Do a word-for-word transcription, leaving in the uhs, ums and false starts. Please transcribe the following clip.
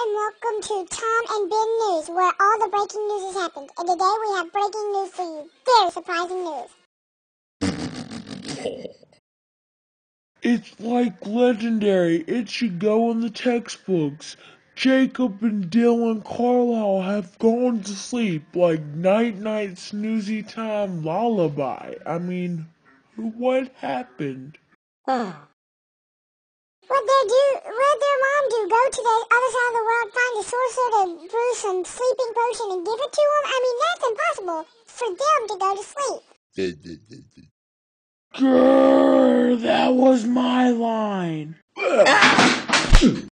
and welcome to Tom and Ben News, where all the breaking news has happened. And today we have breaking news for you. Very surprising news. It's like legendary. It should go in the textbooks. Jacob and Dylan Carlisle have gone to sleep like night-night snoozy time lullaby. I mean, what happened? What they do, what their mom do, go to the other side of the world, find a sorcerer to brew some sleeping potion and give it to them? I mean, that's impossible for them to go to sleep. Grrr, that was my line.